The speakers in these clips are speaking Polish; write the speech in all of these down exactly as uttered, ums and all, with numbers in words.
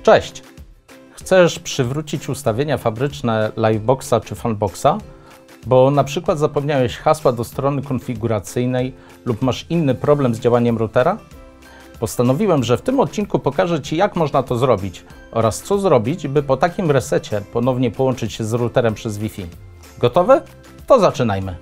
Cześć! Chcesz przywrócić ustawienia fabryczne Liveboxa czy Funboxa, bo na przykład zapomniałeś hasła do strony konfiguracyjnej lub masz inny problem z działaniem routera? Postanowiłem, że w tym odcinku pokażę Ci, jak można to zrobić oraz co zrobić, by po takim resecie ponownie połączyć się z routerem przez Wi-Fi. Gotowy? To zaczynajmy!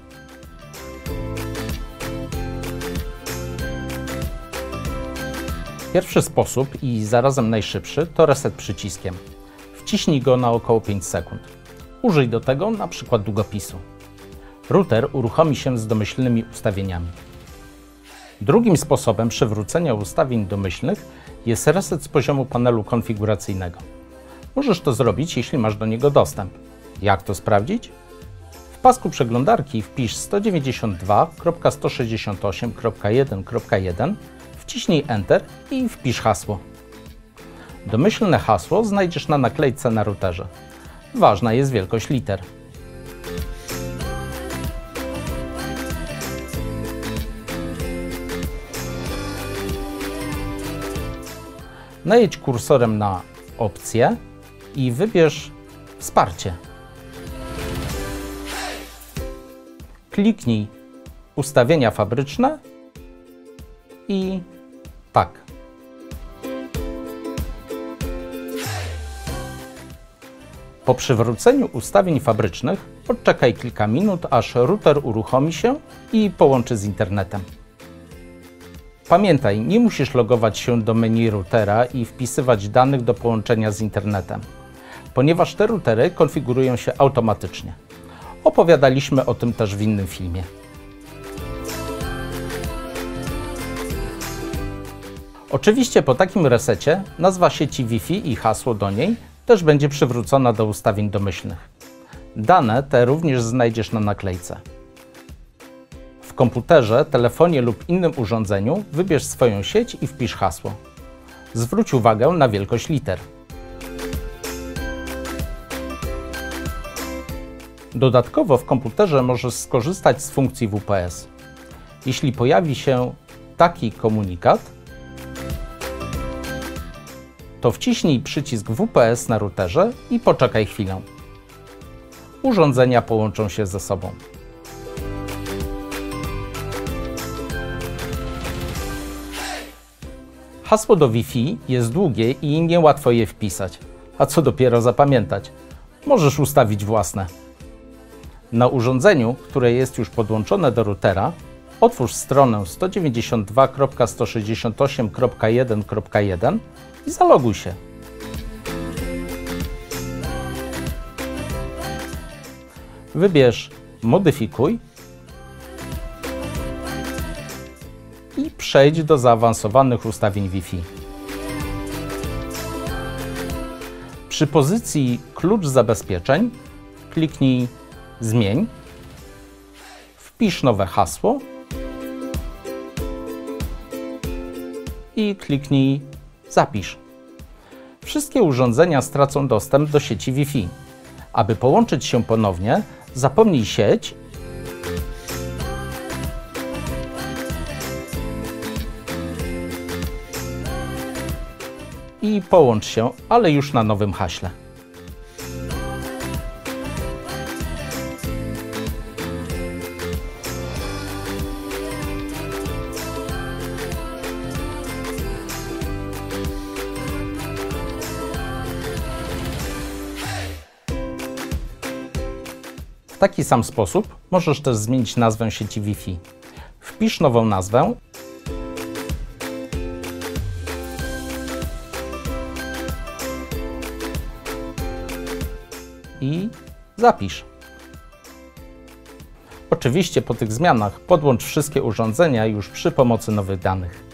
Pierwszy sposób i zarazem najszybszy to reset przyciskiem. Wciśnij go na około pięć sekund. Użyj do tego na przykład długopisu. Router uruchomi się z domyślnymi ustawieniami. Drugim sposobem przywrócenia ustawień domyślnych jest reset z poziomu panelu konfiguracyjnego. Możesz to zrobić, jeśli masz do niego dostęp. Jak to sprawdzić? W pasku przeglądarki wpisz sto dziewięćdziesiąt dwa kropka sto sześćdziesiąt osiem kropka jeden kropka jeden, wciśnij Enter i wpisz hasło. Domyślne hasło znajdziesz na naklejce na routerze. Ważna jest wielkość liter. Najedź kursorem na opcję i wybierz Wsparcie. Kliknij Ustawienia fabryczne i tak. Po przywróceniu ustawień fabrycznych odczekaj kilka minut, aż router uruchomi się i połączy z internetem. Pamiętaj, nie musisz logować się do menu routera i wpisywać danych do połączenia z internetem, ponieważ te routery konfigurują się automatycznie. Opowiadaliśmy o tym też w innym filmie. Oczywiście po takim resecie nazwa sieci Wi-Fi i hasło do niej też będzie przywrócona do ustawień domyślnych. Dane te również znajdziesz na naklejce. W komputerze, telefonie lub innym urządzeniu wybierz swoją sieć i wpisz hasło. Zwróć uwagę na wielkość liter. Dodatkowo w komputerze możesz skorzystać z funkcji W P S. Jeśli pojawi się taki komunikat, to wciśnij przycisk W P S na routerze i poczekaj chwilę. Urządzenia połączą się ze sobą. Hasło do Wi-Fi jest długie i niełatwo je wpisać, a co dopiero zapamiętać. Możesz ustawić własne. Na urządzeniu, które jest już podłączone do routera, otwórz stronę sto dziewięćdziesiąt dwa kropka sto sześćdziesiąt osiem kropka jeden kropka jeden i zaloguj się. Wybierz Modyfikuj i przejdź do zaawansowanych ustawień Wi-Fi. Przy pozycji Klucz zabezpieczeń kliknij Zmień, wpisz nowe hasło i kliknij Zapisz. Wszystkie urządzenia stracą dostęp do sieci Wi-Fi. Aby połączyć się ponownie, zapomnij sieć i połącz się, ale już na nowym haśle. W taki sam sposób możesz też zmienić nazwę sieci Wi-Fi. Wpisz nową nazwę i zapisz. Oczywiście po tych zmianach podłącz wszystkie urządzenia już przy pomocy nowych danych.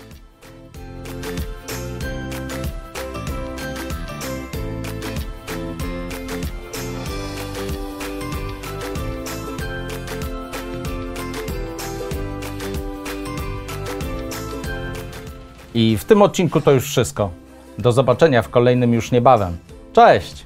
I w tym odcinku to już wszystko. Do zobaczenia w kolejnym już niebawem. Cześć!